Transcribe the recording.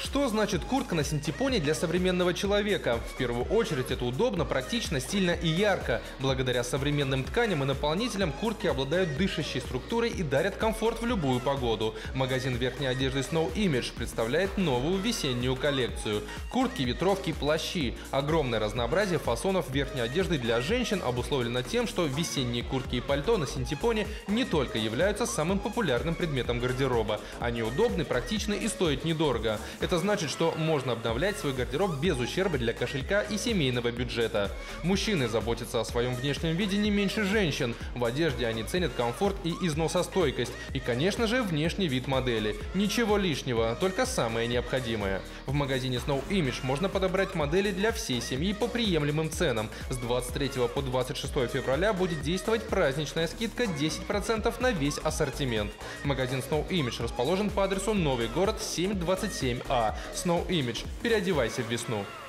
Что значит куртка на синтепоне для современного человека? В первую очередь это удобно, практично, стильно и ярко. Благодаря современным тканям и наполнителям куртки обладают дышащей структурой и дарят комфорт в любую погоду. Магазин верхней одежды Snow Image представляет новую весеннюю коллекцию. Куртки, ветровки, плащи. Огромное разнообразие фасонов верхней одежды для женщин обусловлено тем, что весенние куртки и пальто на синтепоне не только являются самым популярным предметом гардероба. Они удобны, практичны и стоят недорого. Это значит, что можно обновлять свой гардероб без ущерба для кошелька и семейного бюджета. Мужчины заботятся о своем внешнем виде не меньше женщин. В одежде они ценят комфорт и износостойкость. И, конечно же, внешний вид модели. Ничего лишнего, только самое необходимое. В магазине Snow Image можно подобрать модели для всей семьи по приемлемым ценам. С 23 по 26 февраля будет действовать праздничная скидка 10% на весь ассортимент. Магазин Snow Image расположен по адресу Новый город 727А. Snow Image. Переодевайся в весну.